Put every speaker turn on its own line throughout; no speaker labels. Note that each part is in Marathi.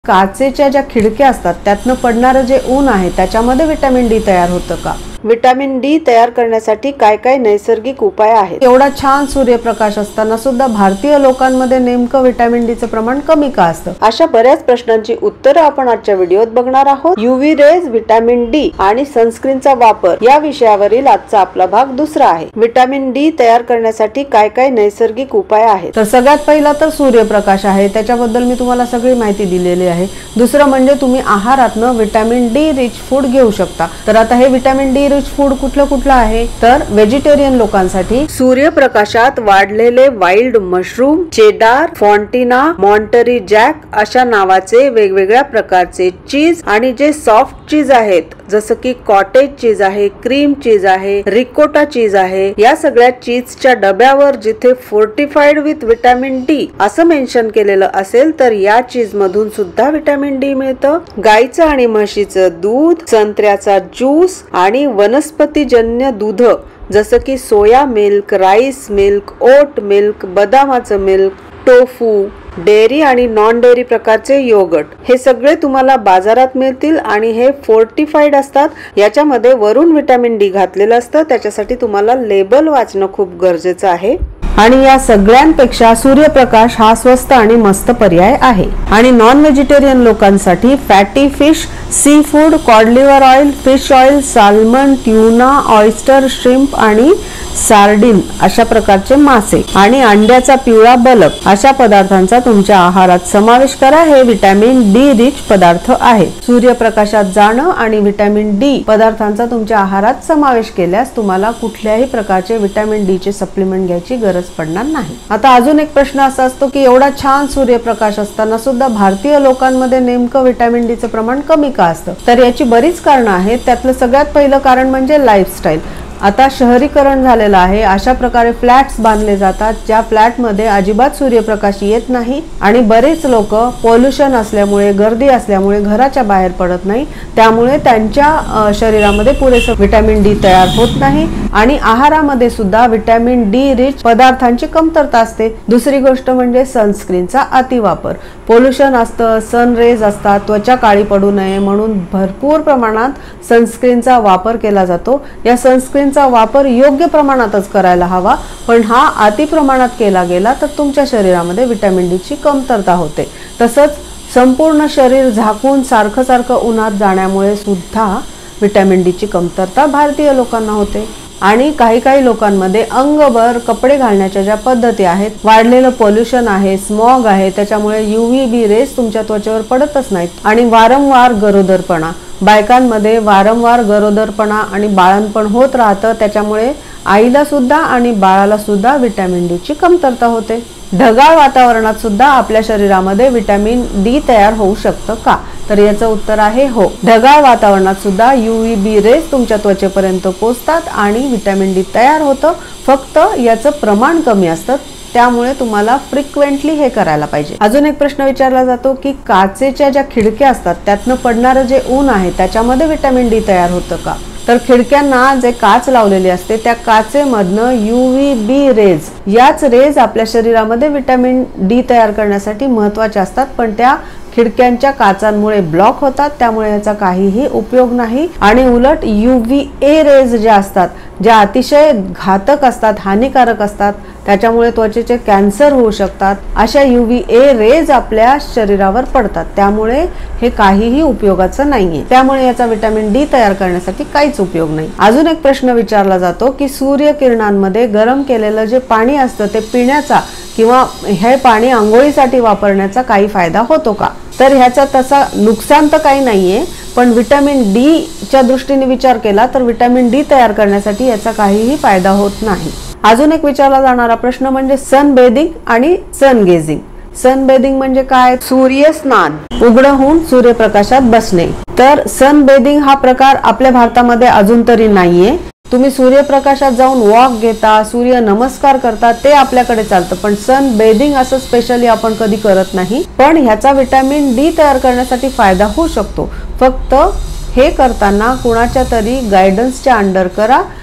काचेच्या ज्या खिडक्या असतात त्यातनं पडणारं जे ऊन आहे त्याच्यामध्ये विटॅमिन डी तयार होतं का? विटॅमिन डी तयार करण्यासाठी काय काय नैसर्गिक उपाय आहेत? एवढा छान सूर्यप्रकाश असताना सुद्धा भारतीय लोकांमध्ये नेमकं विटॅमिन डी चं प्रमाण कमी का असतं? अशा बऱ्याच प्रश्नांची उत्तरं आपण आजच्या व्हिडिओत बघणार आहोत. यूव्ही रेज, विटॅमिन डी आणि सनस्क्रीनचा वापर या विषयावरील आजचा आपला भाग दुसरा आहे. विटॅमिन डी तयार करण्यासाठी काय काय नैसर्गिक उपाय आहेत? तर सगळ्यात पहिला तर सूर्यप्रकाश आहे, त्याच्याबद्दल मी तुम्हाला सगळी माहिती दिलेली आहे. दुसरं म्हणजे तुम्ही आहारातनं विटॅमिन डी रिच फूड घेऊ शकता. तर आता हे विटॅमिन डी रिच फूड कुठलं आहे? तर व्हेजिटेरियन लोकांसाठी सूर्यप्रकाशात वाढलेले wild mushroom, cheddar, fontina, Monterey Jack अशा नावाचे वेगवेगळ्या प्रकारचे चीज आणि जे सॉफ्ट चीज आहेत जसं की कॉटेज चीज आहे, क्रीम चीज आहे, रिकोटा चीज आहे, या सगळ्या चीजच्या डब्यावर जिथे फोर्टिफाईड विथ विटॅमिन डी असं मेन्शन केलेलं असेल तर या चीज मधून सुद्धा विटॅमिन डी मिळतं. गाईचं आणि म्हशीचं दूध, संत्र्याचा ज्यूस आणि वनस्पतीजन्य दूध जसं की soya milk, rice milk, oat milk, बदामाचं मिल्क, टोफू, डेअरी आणि नॉन डेअरी प्रकारचे योगर्ट हे सगळे तुम्हाला बाजारात मिळतील आणि हे फोर्टिफाईड असतात. याच्यामध्ये वरून विटॅमिन डी घातलेलं असतं, त्याच्यासाठी तुम्हाला लेबल वाचणं खूप गरजेचं आहे. आणि या सगळ्यांपेक्षा सूर्यप्रकाश हा स्वस्त आणि मस्त पर्याय आहे. आणि नॉन व्हेजिटेरियन लोकांसाठी fatty fish, sea food, cod liver oil, fish oil, salmon, tuna, oyster, shrimp आणि सार्डिन अशा प्रकारचे मासे आणि अंड्याचा पिवळा बलक अशा पदार्थांचा तुमच्या आहारात समावेश करा. हे विटॅमिन डी रिच पदार्थ आहेत. सूर्यप्रकाशात जाणं आणि विटॅमिन डी पदार्थांचा तुमच्या आहारात समावेश केल्यास तुम्हाला कुठल्याही प्रकारचे विटॅमिन डी चे सप्लिमेंट घ्यायची गरज पडणार नाही. आता अजून एक प्रश्न असा असतो की एवढा छान सूर्यप्रकाश असताना सुद्धा भारतीय लोकांमध्ये नेमकं विटॅमिन डी चं प्रमाण कमी का असतं? तर याची बरीच कारणं आहेत. त्यातलं सगळ्यात पहिलं कारण म्हणजे लाईफस्टाईल. आता शहरीकरण झालेलं आहे, अशा प्रकारे फ्लॅट्स बांधले जातात ज्या फ्लॅटमध्ये अजिबात सूर्यप्रकाश येत नाही आणि बरेच लोक पोल्युशन असल्यामुळे, गर्दी असल्यामुळे घराच्या बाहेर पडत नाही, त्यामुळे त्यांच्या शरीरामध्ये पुरेसं विटॅमिन डी तयार होत नाही आणि आहारामध्ये सुद्धा विटॅमिन डी रिच पदार्थांची कमतरता असते. दुसरी गोष्ट म्हणजे सनस्क्रीनचा अतिवापर. पोल्युशन असतं, सनरेज असतात, त्वचा काळी पडू नये म्हणून भरपूर प्रमाणात सनस्क्रीनचा वापर केला जातो. या सनस्क्रीन वापर योग्य प्रमाणातच करायला हवा, पण हा अति प्रमाणात केला गेला तर तुमच्या शरीरामध्ये विटॅमिन डी ची कमतरता होते. तसंच संपूर्ण शरीर झाकून सारखं उन्हात जाण्यामुळे सुद्धा विटॅमिन डी ची कमतरता भारतीय लोकांना होते. आणि काही लोकांमध्ये अंगभर कपडे घालण्याच्या ज्या पद्धती आहेत, वाढलेलं पोल्युशन आहे, स्मॉग आहे, त्याच्यामुळे यूव्ही बी रेस तुमच्या त्वचेवर पडतच नाहीत आणि वारंवार गरोदरपणा, बायकांमध्ये वारंवार गरोदरपणा आणि बाळंतपण होत राहतं, त्याच्यामुळे आईला सुद्धा आणि बाळाला सुद्धा विटॅमिन डी ची कमतरता होते. ढगाळ वातावरणात सुद्धा आपल्या शरीरामध्ये विटॅमिन डी तयार होऊ शकतं का? तर याचं उत्तर आहे हो. ढगाळ वातावरणात सुद्धा यूव्ही बी रेस तुमच्या त्वचेपर्यंत पोहोचतात आणि विटॅमिन डी तयार होतं, फक्त याचं प्रमाण कमी असतं, त्यामुळे तुम्हाला फ्रिक्वेंटली हे करायला पाहिजे. अजून एक प्रश्न विचारला जातो की काचेच्या ज्या खिडक्या असतात त्यातनं पडणारं जे ऊन आहे त्याच्यामध्ये विटॅमिन डी तयार होतं का? तर खिडक्यांना जे काच लावलेली असते त्या काचेमधनं यूव्ही बी रेज, याच रेज आपल्या शरीरामध्ये विटॅमिन डी तयार करण्यासाठी महत्वाचे असतात, पण त्या खिडक्यांच्या काचांमुळे ब्लॉक होतात, त्यामुळे याचा काहीही उपयोग नाही. आणि उलट यूव्ही ए रेज ज्या असतात, ज्या अतिशय घातक असतात, हानिकारक असतात, त्याच्यामुळे त्वचेचे कॅन्सर होऊ शकतात, अशा यूव्ही ए रेज आपल्या शरीरावर पडतात, त्यामुळे हे काहीही उपयोगाचं नाहीये. त्यामुळे याचा विटॅमिन डी तयार करण्यासाठी काहीच उपयोग नाही. अजून एक प्रश्न विचारला जातो की सूर्यकिरणांमध्ये गरम केलेलं जे पाणी असतं ते पिण्याचा किंवा हे पाणी आंघोळीसाठी वापरण्याचा काही फायदा होतो का? तर ह्याचा तसा नुकसान तर काही नाहीये, पण विटॅमिन डी च्या दृष्टीने विचार केला तर विटॅमिन डी तयार करण्यासाठी याचा काहीही फायदा होत नाही. अजून एक विचारला जाणारा प्रश्न म्हणजे सन बेदिंग आणि सन गेजिंग. सन बेदिंग म्हणजे काय? सूर्य स्नान, उघडं होऊन सूर्यप्रकाशात बसणे. तर सन बेदिंग हा प्रकार आपल्या भारतामध्ये अजून तरी नाहीये. तुम्ही सूर्यप्रकाशात जाऊन वॉक घेता, सूर्य नमस्कार करता, ते आपल्याकडे चालतं, पण सन बेदिंग असं स्पेशली आपण कधी करत नाही. पण ह्याचा विटॅमिन डी तयार करण्यासाठी फायदा होऊ शकतो. फक्त हे करताना कुणाच्या तरी गायडन्सच्या अंडर करा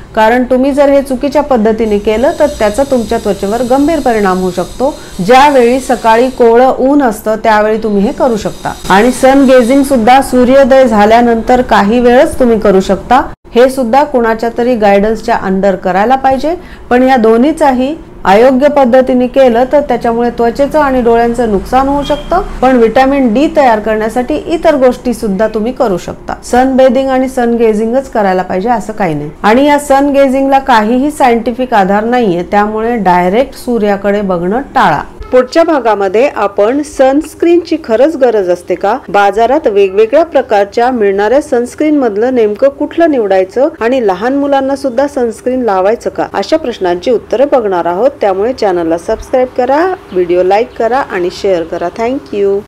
कारण तुम्ही जर हे चुकीच्या पद्धतीने केलं तर त्याचा तुमच्या त्वचेवर गंभीर परिणाम होऊ शकतो। ज्यावेळी सकाळी कोवळं ऊन असतं त्यावेळी तुम्ही हे करू शकता। आणि सन गेजिंग सुद्धा सूर्योदय झाल्यानंतर काही वेळच तुम्ही करू शकता। हे सुद्धा कुणाच्या तरी गायडन्सच्या अंडर करायला पाहिजे, पण या दोन्हीचाही अयोग्य पद्धतीने केलं तर त्याच्यामुळे त्वचेचं आणि डोळ्यांचं नुकसान होऊ शकतं। पण विटॅमिन डी तयार करण्यासाठी इतर गोष्टी सुद्धा तुम्ही करू शकता। सन बेदिंग आणि सन गेजिंगच करायला पाहिजे असं काही नाही। आणि या सन गेजिंगला काहीही सायंटिफिक आधार नाहीये, त्यामुळे डायरेक्ट सूर्याकडे बघणं टाळा। पुढच्या भागामध्ये आपण सनस्क्रीनची खरंच गरज असते का, बाजारात वेगवेगळ्या प्रकारच्या मिळणाऱ्या सनस्क्रीन मधलं नेमकं कुठलं निवडायचं आणि लहान मुलांना सुद्धा सनस्क्रीन लावायचं का, अशा प्रश्नांची उत्तरे बघणार आहोत। त्यामुळे चॅनलला सबस्क्राईब करा, व्हिडिओ लाईक करा आणि शेअर करा। थँक्यू।